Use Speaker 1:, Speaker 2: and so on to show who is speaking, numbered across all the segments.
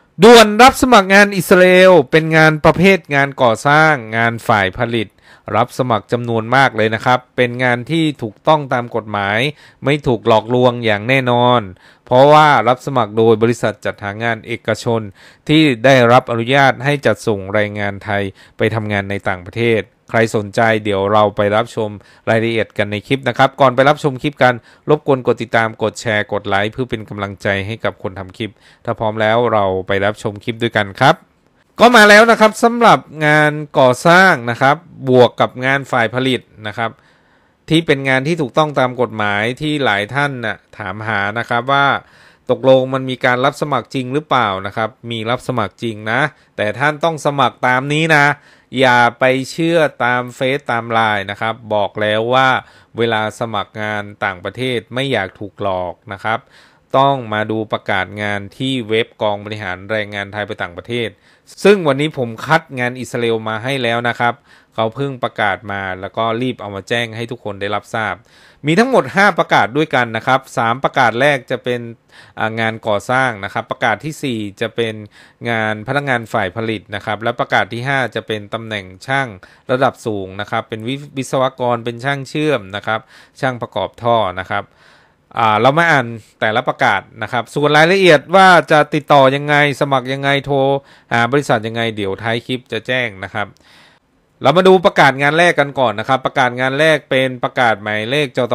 Speaker 1: ด่วนรับสมัครงานอิสราเอลเป็นงานประเภทงานก่อสร้างงานฝ่ายผลิตรับสมัครจำนวนมากเลยนะครับเป็นงานที่ถูกต้องตามกฎหมายไม่ถูกหลอกลวงอย่างแน่นอนเพราะว่ารับสมัครโดยบริษัทจัดหางานเอกชนที่ได้รับอนุญาตให้จัดส่งแรงงานไทยไปทำงานในต่างประเทศใครสนใจเดี๋ยวเราไปรับชมรายละเอียดกันในคลิปนะครับก่อนไปรับชมคลิปกันรบกวนกดติดตามกดแชร์กดไลค์เพื่อเป็นกำลังใจให้กับคนทำคลิปถ้าพร้อมแล้วเราไปรับชมคลิปด้วยกันครับก็มาแล้วนะครับสำหรับงานก่อสร้างนะครับบวกกับงานฝ่ายผลิตนะครับที่เป็นงานที่ถูกต้องตามกฎหมายที่หลายท่านถามหานะครับว่าตกลงมันมีการรับสมัครจริงหรือเปล่านะครับมีรับสมัครจริงนะแต่ท่านต้องสมัครตามนี้นะอย่าไปเชื่อตามเฟซตามไลน์นะครับบอกแล้วว่าเวลาสมัครงานต่างประเทศไม่อยากถูกหลอกนะครับต้องมาดูประกาศงานที่เว็บกองบริหารแรงงานไทยไปต่างประเทศซึ่งวันนี้ผมคัดงานอิสราเอลมาให้แล้วนะครับเขาเพิ่งประกาศมาแล้วก็รีบเอามาแจ้งให้ทุกคนได้รับทราบมีทั้งหมด5ประกาศด้วยกันนะครับ3ประกาศแรกจะเป็นงานก่อสร้างนะครับประกาศที่4จะเป็นงานพนักงานฝ่ายผลิตนะครับและประกาศที่5จะเป็นตำแหน่งช่างระดับสูงนะครับเป็นวิศวกรเป็นช่างเชื่อมนะครับช่างประกอบท่อนะครับเรามาอ่านแต่ละประกาศนะครับส่วนรายละเอียดว่าจะติดต่อยังไงสมัครยังไงโทรหาบริษัทยังไงเดี๋ยวท้ายคลิปจะแจ้งนะครับเรามาดูประกาศงานแรกกันก่อนนะครับประกาศงานแรกเป็นประกาศหมายเลขจต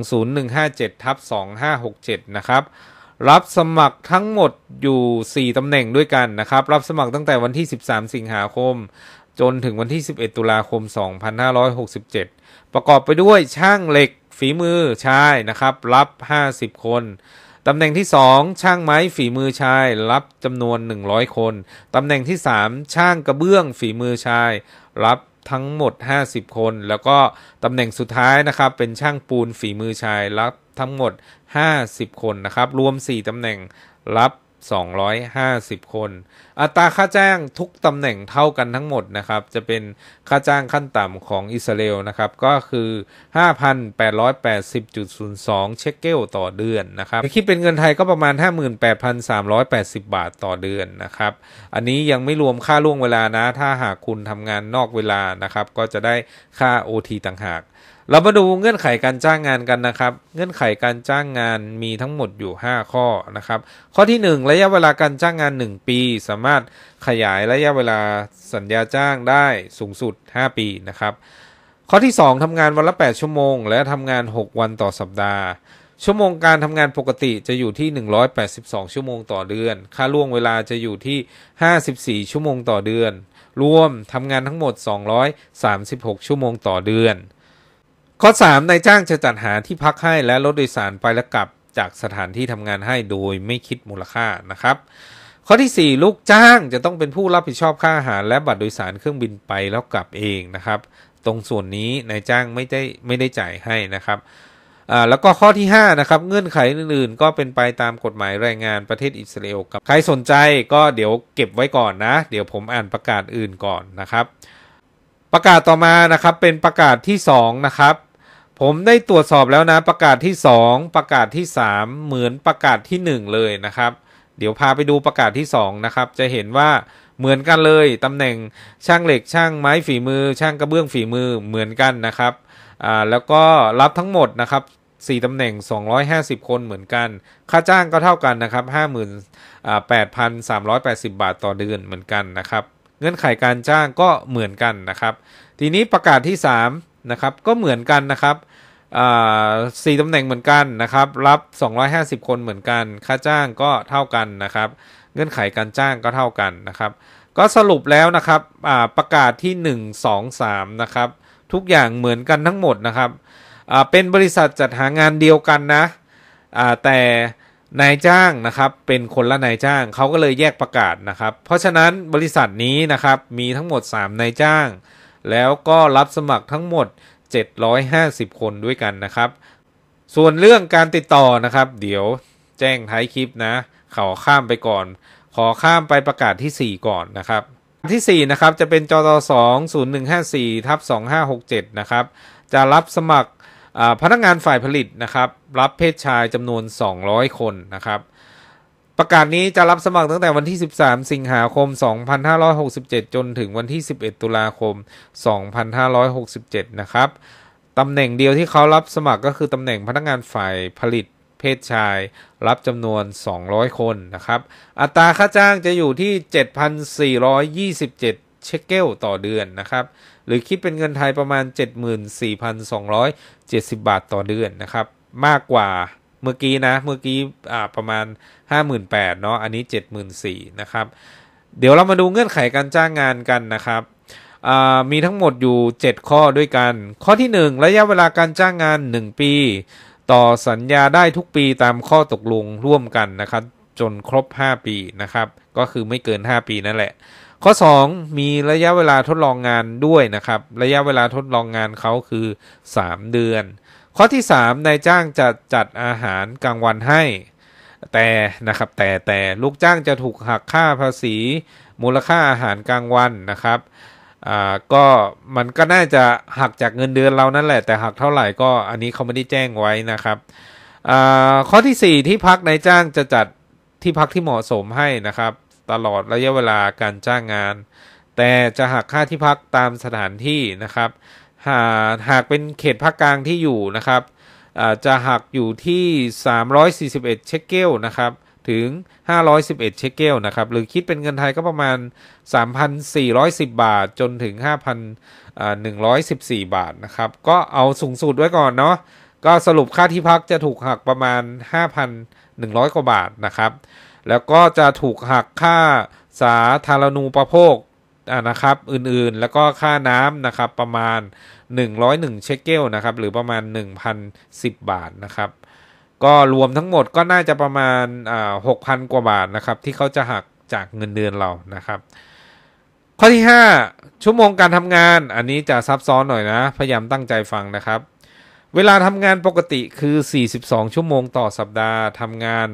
Speaker 1: 20157/2567นะครับรับสมัครทั้งหมดอยู่4ตำแหน่งด้วยกันนะครับรับสมัครตั้งแต่วันที่13สิงหาคมจนถึงวันที่11ตุลาคม2567ประกอบไปด้วยช่างเหล็กฝีมือชายนะครับรับ50คนตำแหน่งที่2ช่างไม้ฝีมือชายรับจำนวน100คนตำแหน่งที่3ช่างกระเบื้องฝีมือชายรับทั้งหมด50คนแล้วก็ตำแหน่งสุดท้ายนะครับเป็นช่างปูนฝีมือชายรับทั้งหมด50คนนะครับรวม4ตำแหน่งรับ250คนอัตราค่าจ้างทุกตำแหน่งเท่ากันทั้งหมดนะครับจะเป็นค่าจ้างขั้นต่ำของอิสราเอลนะครับก็คือ 5,880.02 เชคเกลต่อเดือนนะครับคิดเป็นเงินไทยก็ประมาณ 58,380 บาทต่อเดือนนะครับอันนี้ยังไม่รวมค่าล่วงเวลานะถ้าหากคุณทำงานนอกเวลานะครับก็จะได้ค่า OT ต่างหากเรามาดูเงื่อนไขการจ้างงานกันนะครับเงื่อนไขการจ้างงานมีทั้งหมดอยู่5ข้อนะครับข้อที่1ระยะเวลาการจ้างงาน1ปีสามารถขยายระยะเวลาสัญญาจ้างได้สูงสุด5ปีนะครับข้อที่2ทำงานวันละ8ชั่วโมงและทำงาน6วันต่อสัปดาห์ชั่วโมงการทำงานปกติจะอยู่ที่182ชั่วโมงต่อเดือนค่าล่วงเวลาจะอยู่ที่54ชั่วโมงต่อเดือนรวมทำงานทั้งหมด236ชั่วโมงต่อเดือนข้อ3นายจ้างจะจัดหาที่พักให้และรถโดยสารไปและกลับจากสถานที่ทำงานให้โดยไม่คิดมูลค่านะครับข้อที่4ลูกจ้างจะต้องเป็นผู้รับผิดชอบค่าอาหารและบัตรโดยสารเครื่องบินไปแล้วกลับเองนะครับตรงส่วนนี้นายจ้างไม่ได้จ่ายให้นะครับแล้วก็ข้อที่5นะครับเงื่อนไขอื่นๆก็เป็นไปตามกฎหมายแรงงานประเทศอิสราเอลกับใครสนใจก็เดี๋ยวเก็บไว้ก่อนนะเดี๋ยวผมอ่านประกาศอื่นก่อนนะครับประกาศต่อมานะครับเป็นประกาศที่2นะครับผมได้ตรวจสอบแล้วนะประกาศที่2ประกาศที่3เหมือนประกาศที่1เลยนะครับเดี๋ยวพาไปดูประกาศที่2นะครับจะเห็นว่าเหมือนกันเลยตำแหน่งช่างเหล็กช่างไม้ฝีมือช่างกระเบื้องฝีมือเหมือนกันนะครับแล้วก็รับทั้งหมดนะครับ4ตำแหน่ง250คนเหมือนกันค่าจ้างก็เท่ากันนะครับ 58,380 บาทต่อเดือนเหมือนกันนะครับเงื่อนไขการจ้างก็เหมือนกันนะครับทีนี้ประกาศที่3นะครับก็เหมือนกันนะครับ4ตำแหน่งเหมือนกันนะครับรับ250คนเหมือนกันค่าจ้างก็เท่ากันนะครับเงื่อนไขการจ้างก็เท่ากันนะครับก็สรุปแล้วนะครับประกาศที่1 2 3นะครับทุกอย่างเหมือนกันทั้งหมดนะครับเป็นบริษัทจัดหางานเดียวกันนะแต่นายจ้างนะครับเป็นคนละนายจ้างเขาก็เลยแยกประกาศนะครับเพราะฉะนั้นบริษัทนี้นะครับมีทั้งหมด3นายจ้างแล้วก็รับสมัครทั้งหมด750คนด้วยกันนะครับส่วนเรื่องการติดต่อนะครับเดี๋ยวแจ้งท้ายคลิปนะขอข้ามไปก่อนขอข้ามไปประกาศที่4ก่อนนะครับที่4นะครับจะเป็นจต20154/2567นะครับจะรับสมัครพนักงานฝ่ายผลิตนะครับรับเพศชายจำนวน200คนนะครับประกาศนี้จะรับสมัครตั้งแต่วันที่13สิงหาคม2567จนถึงวันที่11ตุลาคม2567นะครับตำแหน่งเดียวที่เขารับสมัครก็คือตำแหน่งพนักงานฝ่ายผลิตเพศชายรับจำนวน200คนนะครับอัตราค่าจ้างจะอยู่ที่ 7,427 เชคเกลต่อเดือนนะครับหรือคิดเป็นเงินไทยประมาณ 74,270 บาทต่อเดือนนะครับมากกว่าเมื่อกี้ประมาณ 58,000 เนาะอันนี้ 74,000 นะครับเดี๋ยวเรามาดูเงื่อนไขการจ้างงานกันนะครับมีทั้งหมดอยู่7ข้อด้วยกันข้อที่1ระยะเวลาการจ้างงาน1ปีต่อสัญญาได้ทุกปีตามข้อตกลงร่วมกันนะครับจนครบ5ปีนะครับก็คือไม่เกิน5ปีนั่นแหละข้อ2มีระยะเวลาทดลองงานด้วยนะครับระยะเวลาทดลองงานเขาคือ3เดือนข้อที่3นายจ้างจะจัดอาหารกลางวันให้แต่ลูกจ้างจะถูกหักค่าภาษีมูลค่าอาหารกลางวันนะครับก็มันก็น่าจะหักจากเงินเดือนเรานั่นแหละแต่หักเท่าไหร่ก็อันนี้เขาไม่ได้แจ้งไว้นะครับข้อที่4ที่พักนายจ้างจะจัดที่พักที่เหมาะสมให้นะครับตลอดระยะเวลาการจ้างงานแต่จะหักค่าที่พักตามสถานที่นะครับหากเป็นเขตภาคกลางที่อยู่นะครับจะหักอยู่ที่341เชคเกลนะครับถึง511เชคเกลนะครับหรือคิดเป็นเงินไทยก็ประมาณ 3,410 บาทจนถึง 5,114 บาทนะครับก็เอาสูงสุดไว้ก่อนเนาะก็สรุปค่าที่พักจะถูกหักประมาณ 5,100 กว่าบาทนะครับแล้วก็จะถูกหักค่าสาธารณูปโภคนะครับอื่นๆแล้วก็ค่าน้ำนะครับประมาณ101เชคเกลนะครับหรือประมาณ 1,010 บาทนะครับก็รวมทั้งหมดก็น่าจะประมาณ6,000 กว่าบาทนะครับที่เขาจะหักจากเงินเดือนเรานะครับข้อที่5ชั่วโมงการทำงานอันนี้จะซับซ้อนหน่อยนะพยายามตั้งใจฟังนะครับเวลาทำงานปกติคือ42ชั่วโมงต่อสัปดาห์ทำงาน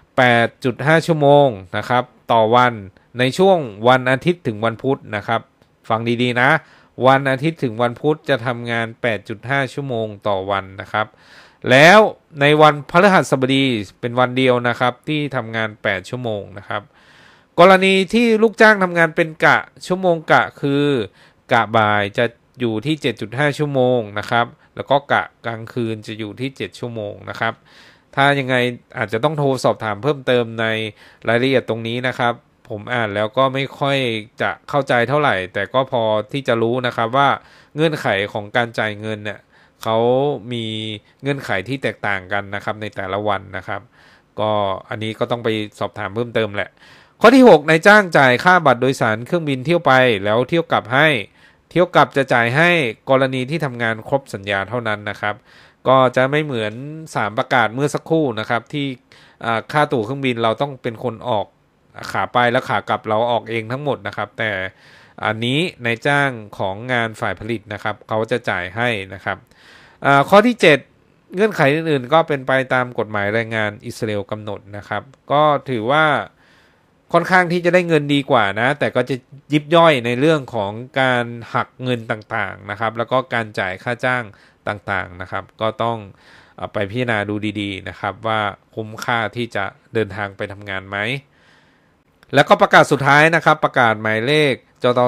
Speaker 1: 8.5 ชั่วโมงนะครับต่อวันในช่วงวันอาทิตย์ถึงวันพุธนะครับฟังดีๆนะวันอาทิตย์ถึงวันพุธจะทำงาน 8.5 ชั่วโมงต่อวันนะครับแล้วในวันพฤหัสบดีเป็นวันเดียวนะครับที่ทำงาน8ชั่วโมงนะครับกรณีที่ลูกจ้างทำงานเป็นกะชั่วโมงกะคือกะบ่ายจะอยู่ที่ 7.5 ชั่วโมงนะครับแล้วก็กะกลางคืนจะอยู่ที่7ชั่วโมงนะครับถ้ายังไงอาจจะต้องโทรสอบถามเพิ่มเติมในรายละเอียดตรงนี้นะครับผมอ่านแล้วก็ไม่ค่อยจะเข้าใจเท่าไหร่แต่ก็พอที่จะรู้นะครับว่าเงื่อนไขของการจ่ายเงินเนี่ยเขามีเงื่อนไขที่แตกต่างกันนะครับในแต่ละวันนะครับก็อันนี้ก็ต้องไปสอบถามเพิ่มเติมแหละข้อที่6นายจ้างจ่ายค่าบัตรโดยสารเครื่องบินเที่ยวไปแล้วเที่ยวกลับให้เที่ยวกลับจะจ่ายให้กรณีที่ทำงานครบสัญญาเท่านั้นนะครับก็จะไม่เหมือน3ประกาศเมื่อสักครู่นะครับที่ค่าตั๋วเครื่องบินเราต้องเป็นคนออกขาไปแล้วขากลับเราออกเองทั้งหมดนะครับแต่อันนี้นายจ้างของงานฝ่ายผลิตนะครับเขาจะจ่ายให้นะครับข้อที่7เงื่อนไขอื่นๆก็เป็นไปตามกฎหมายแรงงานอิสราเอลกำหนดนะครับก็ถือว่าค่อนข้างที่จะได้เงินดีกว่านะแต่ก็จะยิบย่อยในเรื่องของการหักเงินต่างๆนะครับแล้วก็การจ่ายค่าจ้างต่างๆนะครับก็ต้องไปพิจารณาดูดีๆนะครับว่าคุ้มค่าที่จะเดินทางไปทำงานไหมแล้วก็ประกาศสุดท้ายนะครับประกาศหมายเลขจต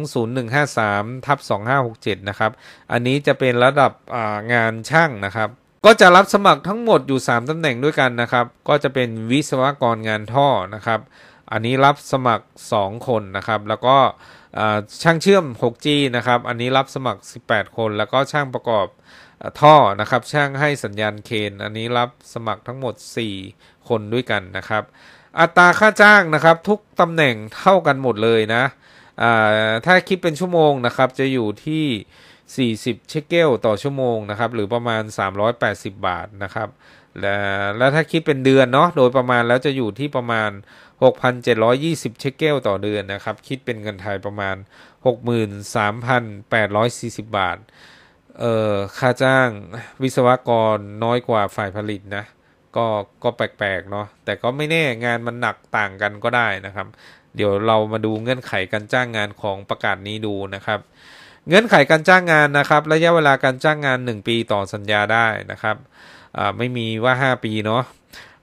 Speaker 1: 20153/2567นะครับอันนี้จะเป็นระดับงานช่างนะครับก็จะรับสมัครทั้งหมดอยู่3ตำแหน่งด้วยกันนะครับก็จะเป็นวิศวกรงานท่อนะครับอันนี้รับสมัคร2คนนะครับแล้วก็ช่างเชื่อม 6G นะครับอันนี้รับสมัคร18คนแล้วก็ช่างประกอบท่อนะครับช่างให้สัญญาณเคนอันนี้รับสมัครทั้งหมด4คนด้วยกันนะครับอัตราค่าจ้างนะครับทุกตำแหน่งเท่ากันหมดเลยนะถ้าคิดเป็นชั่วโมงนะครับจะอยู่ที่40เชคเกลต่อชั่วโมงนะครับหรือประมาณ380บาทนะครับและถ้าคิดเป็นเดือนเนาะโดยประมาณแล้วจะอยู่ที่ประมาณ 6,720 เชคเกลต่อเดือนนะครับคิดเป็นเงินไทยประมาณ 63,840 บาทค่าจ้างวิศวกรน้อยกว่าฝ่ายผลิตนะก็แปลกๆเนาะแต่ก็ไม่แน่งานมันหนักต่างกันก็ได้นะครับเดี๋ยวเรามาดูเงื่อนไขการจ้างงานของประกาศนี้ดูนะครับเงื่อนไขการจ้างงานนะครับระยะเวลาการจ้างงาน1ปีต่อสัญญาได้นะครับไม่มีว่า5ปีเนาะ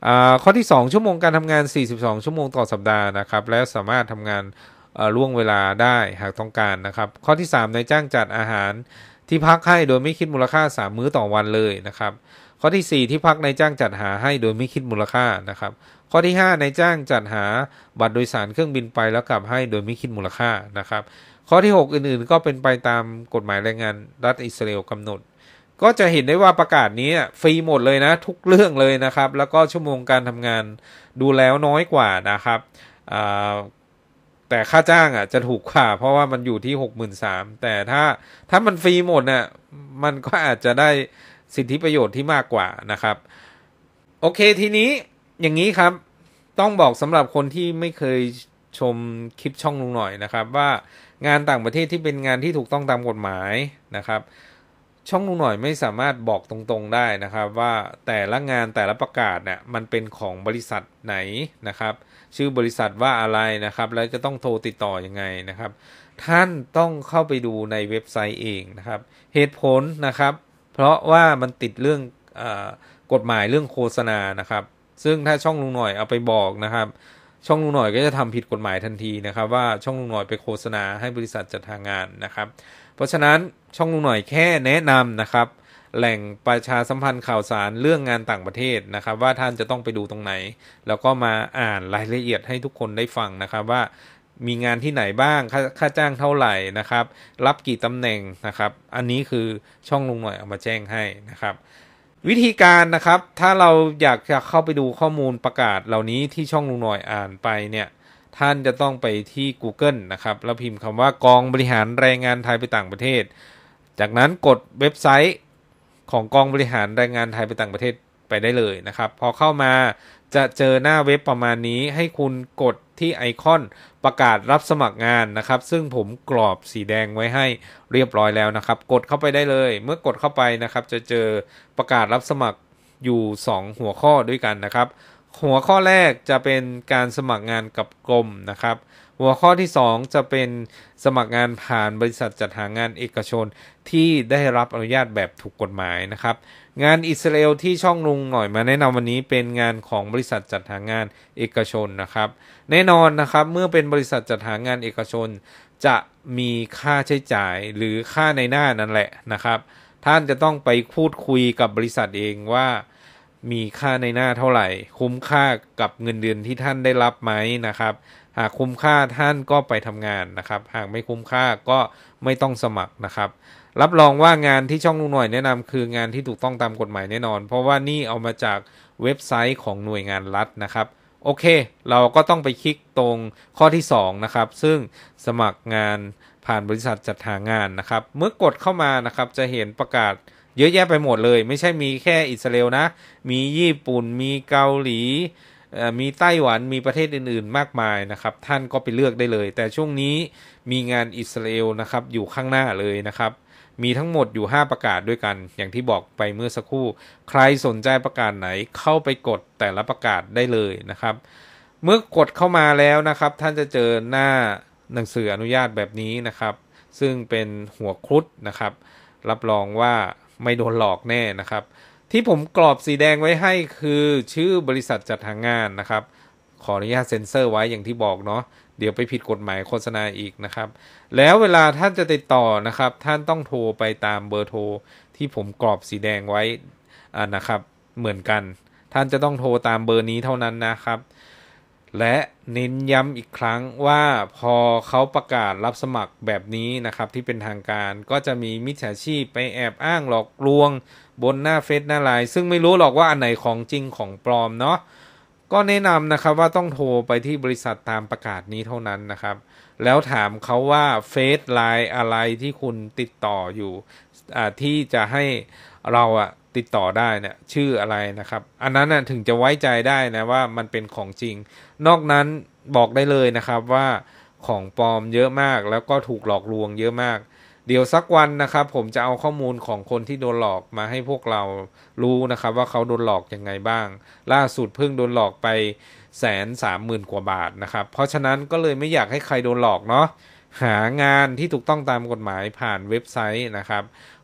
Speaker 1: ข้อที่2ชั่วโมงการทำงาน42ชั่วโมงต่อสัปดาห์นะครับและสามารถทำงานล่วงเวลาได้หากต้องการนะครับข้อที่3นายจ้างจัดอาหารที่พักให้โดยไม่คิดมูลค่า3มื้อต่อวันเลยนะครับข้อที่4ที่พักนายจ้างจัดหาให้โดยไม่คิดมูลค่านะครับข้อที่5นายจ้างจัดหาบัตรโดยสารเครื่องบินไปแล้วกลับให้โดยไม่คิดมูลค่านะครับข้อที่6อื่นๆก็เป็นไปตามกฎหมายแรงงานรัฐอิสราเอลกำหนดก็จะเห็นได้ว่าประกาศนี้ฟรีหมดเลยนะทุกเรื่องเลยนะครับแล้วก็ชั่วโมงการทำงานดูแล้วน้อยกว่านะครับแต่ค่าจ้างจะถูกกว่าเพราะว่ามันอยู่ที่ 63,000 แต่ถ้ามันฟรีหมดมันก็อาจจะได้สิทธิประโยชน์ที่มากกว่านะครับโอเคทีนี้อย่างนี้ครับต้องบอกสำหรับคนที่ไม่เคยชมคลิปช่องลุงหน่อยนะครับว่างานต่างประเทศที่เป็นงานที่ถูกต้องตามกฎหมายนะครับช่องลุงหน่อยไม่สามารถบอกตรงๆได้นะครับว่าแต่ละงานแต่ละประกาศเนี่ยมันเป็นของบริษัทไหนนะครับชื่อบริษัทว่าอะไรนะครับแล้วจะต้องโทรติดต่อยังไงนะครับท่านต้องเข้าไปดูในเว็บไซต์เองนะครับเหตุผลนะครับเพราะว่ามันติดเรื่องกฎหมายเรื่องโฆษณานะครับซึ่งถ้าช่องลุงหน่อยเอาไปบอกนะครับช่องลุงหน่อยก็จะทำผิดกฎหมายทันทีนะครับว่าช่องลุงหน่อยไปโฆษณาให้บริษัทจัดหางานนะครับเพราะฉะนั้นช่องลุงหน่อยแค่แนะนำนะครับแหล่งประชาสัมพันธ์ข่าวสารเรื่องงานต่างประเทศนะครับว่าท่านจะต้องไปดูตรงไหนแล้วก็มาอ่านรายละเอียดให้ทุกคนได้ฟังนะครับว่ามีงานที่ไหนบ้างค่าจ้างเท่าไหร่นะครับรับกี่ตำแหน่งนะครับอันนี้คือช่องลุงหน่อยเอามาแจ้งให้นะครับวิธีการนะครับถ้าเราอยากจะเข้าไปดูข้อมูลประกาศเหล่านี้ที่ช่องลุงหน่อยอ่านไปเนี่ยท่านจะต้องไปที่ Google นะครับแล้วพิมพ์คำว่ากองบริหารแรงงานไทยไปต่างประเทศจากนั้นกดเว็บไซต์ของกองบริหารแรงงานไทยไปต่างประเทศไปได้เลยนะครับพอเข้ามาจะเจอหน้าเว็บประมาณนี้ให้คุณกดที่ไอคอนประกาศรับสมัครงานนะครับซึ่งผมกรอบสีแดงไว้ให้เรียบร้อยแล้วนะครับกดเข้าไปได้เลยเมื่อกดเข้าไปนะครับจะเจอประกาศรับสมัครอยู่2หัวข้อด้วยกันนะครับหัวข้อแรกจะเป็นการสมัครงานกับกรมนะครับหัวข้อที่2จะเป็นสมัครงานผ่านบริษัทจัดหางานเอกชนที่ได้รับอนุญาตแบบถูกกฎหมายนะครับงานอิสราเอลที่ช่องลุงหน่อยมาแนะนำวันนี้เป็นงานของบริษัทจัดหางานเอกชนนะครับแน่นอนนะครับเมื่อเป็นบริษัทจัดหางานเอกชนจะมีค่าใช้จ่ายหรือค่าในหน้านั่นแหละนะครับท่านจะต้องไปพูดคุยกับบริษัทเองว่ามีค่าในหน้าเท่าไหร่คุ้มค่ากับเงินเดือนที่ท่านได้รับไหมนะครับหากคุ้มค่าท่านก็ไปทำงานนะครับหากไม่คุ้มค่าก็ไม่ต้องสมัครนะครับรับรองว่างานที่ช่องลุงหน่อยแนะนำคืองานที่ถูกต้องตามกฎหมายแน่นอนเพราะว่านี่เอามาจากเว็บไซต์ของหน่วยงานรัฐนะครับโอเคเราก็ต้องไปคลิกตรงข้อที่2นะครับซึ่งสมัครงานผ่านบริษัทจัดหางานนะครับเมื่อกดเข้ามานะครับจะเห็นประกาศเยอะแยะไปหมดเลยไม่ใช่มีแค่อิสราเอลนะมีญี่ปุ่นมีเกาหลีมีไต้หวันมีประเทศอื่นๆมากมายนะครับท่านก็ไปเลือกได้เลยแต่ช่วงนี้มีงานอิสราเอลนะครับอยู่ข้างหน้าเลยนะครับมีทั้งหมดอยู่5ประกาศด้วยกันอย่างที่บอกไปเมื่อสักครู่ใครสนใจประกาศไหนเข้าไปกดแต่ละประกาศได้เลยนะครับเมื่อกดเข้ามาแล้วนะครับท่านจะเจอหน้าหนังสืออนุญาตแบบนี้นะครับซึ่งเป็นหัวครุฑนะครับรับรองว่าไม่โดนหลอกแน่นะครับที่ผมกรอบสีแดงไว้ให้คือชื่อบริษัทจัดหางานนะครับขออนุญาตเซ็นเซอร์ไว้อย่างที่บอกเนาะเดี๋ยวไปผิดกฎหมายโฆษณาอีกนะครับแล้วเวลาท่านจะติดต่อนะครับท่านต้องโทรไปตามเบอร์โทรที่ผมกรอบสีแดงไว้นะครับเหมือนกันท่านจะต้องโทรตามเบอร์นี้เท่านั้นนะครับและเน้นย้ำอีกครั้งว่าพอเขาประกาศรับสมัครแบบนี้นะครับที่เป็นทางการก็จะมีมิจฉาชีพไปแอบอ้างหลอกลวงบนหน้าเฟซหน้าไลน์ซึ่งไม่รู้หรอกว่าอันไหนของจริงของปลอมเนาะก็แนะนำนะครับว่าต้องโทรไปที่บริษัทตามประกาศนี้เท่านั้นนะครับแล้วถามเขาว่าเฟซไลน์อะไรที่คุณติดต่ออยู่ที่จะให้เราติดต่อได้เนี่ยชื่ออะไรนะครับอันนั้นถึงจะไว้ใจได้นะว่ามันเป็นของจริงนอกนั้นบอกได้เลยนะครับว่าของปลอมเยอะมากแล้วก็ถูกหลอกลวงเยอะมากเดี๋ยวสักวันนะครับผมจะเอาข้อมูลของคนที่โดนหลอกมาให้พวกเรารู้นะครับว่าเขาโดนหลอกยังไงบ้างล่าสุดเพิ่งโดนหลอกไป130,000 กว่าบาทนะครับเพราะฉะนั้นก็เลยไม่อยากให้ใครโดนหลอกเนาะหางานที่ถูกต้องตามกฎหมายผ่านเว็บไซต์นะครับ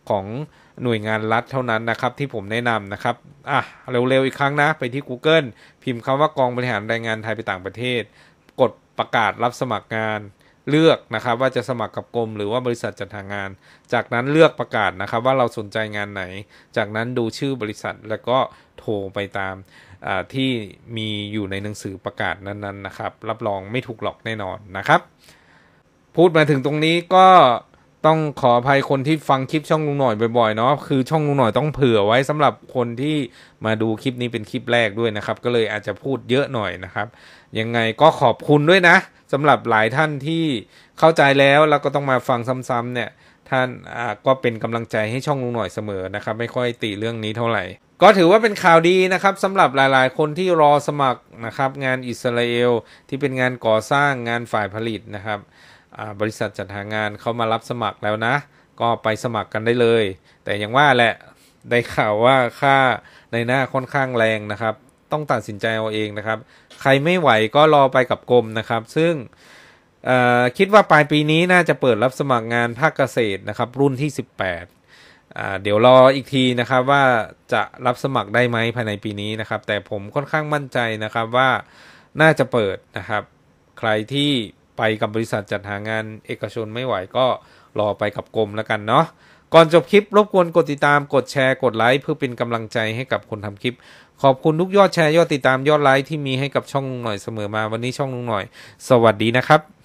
Speaker 1: ของหน่วยงานรัฐเท่านั้นนะครับที่ผมแนะนำนะครับเร็วๆอีกครั้งนะไปที่ Google พิมพ์คำว่ากองบริหารแรงงานไทยไปต่างประเทศกดประกาศรับสมัครงานเลือกนะครับว่าจะสมัครกับกรมหรือว่าบริษัทจัดหางานจากนั้นเลือกประกาศนะครับว่าเราสนใจงานไหนจากนั้นดูชื่อบริษัทแล้วก็โทรไปตามที่มีอยู่ในหนังสือประกาศนั้นๆนะครับรับรองไม่ถูกหลอกแน่นอนนะครับพูดมาถึงตรงนี้ก็ต้องขออภัยคนที่ฟังคลิปช่องลุงหน่อยบ่อยๆเนาะคือช่องลุงหน่อยต้องเผื่อไว้สำหรับคนที่มาดูคลิปนี้เป็นคลิปแรกด้วยนะครับก็เลยอาจจะพูดเยอะหน่อยนะครับยังไงก็ขอบคุณด้วยนะสำหรับหลายท่านที่เข้าใจแล้วก็ต้องมาฟังซ้ำๆเนี่ยท่านก็เป็นกำลังใจให้ช่องลุงหน่อยเสมอนะครับไม่ค่อยติเรื่องนี้เท่าไหร่ก็ถือว่าเป็นข่าวดีนะครับสำหรับหลายๆคนที่รอสมัครนะครับงานอิสราเอลที่เป็นงานก่อสร้างงานฝ่ายผลิตนะครับบริษัทจัดหางานเขามารับสมัครแล้วนะก็ไปสมัครกันได้เลยแต่อย่างว่าแหละได้ข่าวว่าค่าในหน้าค่อนข้างแรงนะครับต้องตัดสินใจเอาเองนะครับใครไม่ไหวก็รอไปกับกรมนะครับซึ่งคิดว่าปลายปีนี้น่าจะเปิดรับสมัครงานภาคเกษตรนะครับรุ่นที่18เดี๋ยวรออีกทีนะครับว่าจะรับสมัครได้ไหมภายในปีนี้นะครับแต่ผมค่อนข้างมั่นใจนะครับว่าน่าจะเปิดนะครับใครที่ไปกับบริษัทจัดหางานเอกชนไม่ไหวก็รอไปกับกรมแล้วกันเนาะก่อนจบคลิปรบกวนกดติดตามกดแชร์กดไลค์เพื่อเป็นกำลังใจให้กับคนทำคลิปขอบคุณทุกยอดแชร์ยอดติดตามยอดไลค์ที่มีให้กับช่องลุงหน่อยเสมอมาวันนี้ช่องลุงหน่อยสวัสดีนะครับ